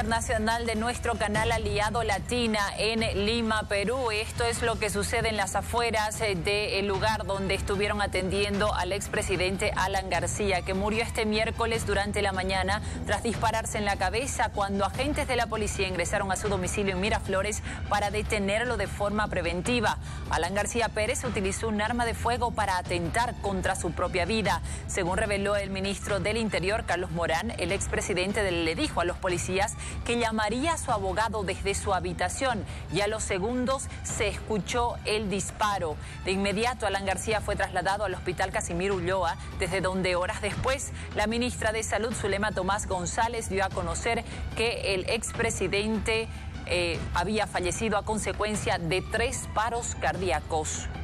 Internacional de nuestro canal aliado Latina en Lima, Perú. Esto es lo que sucede en las afueras del lugar donde estuvieron atendiendo al expresidente Alan García, que murió este miércoles durante la mañana tras dispararse en la cabeza cuando agentes de la policía ingresaron a su domicilio en Miraflores para detenerlo de forma preventiva. Alan García Pérez utilizó un arma de fuego para atentar contra su propia vida. Según reveló el ministro del Interior, Carlos Morán, el expresidente le dijo a los policías que llamaría a su abogado desde su habitación y a los segundos se escuchó el disparo. De inmediato, Alan García fue trasladado al Hospital Casimiro Ulloa, desde donde horas después la ministra de Salud, Zulema Tomás González, dio a conocer que el expresidente había fallecido a consecuencia de 3 paros cardíacos.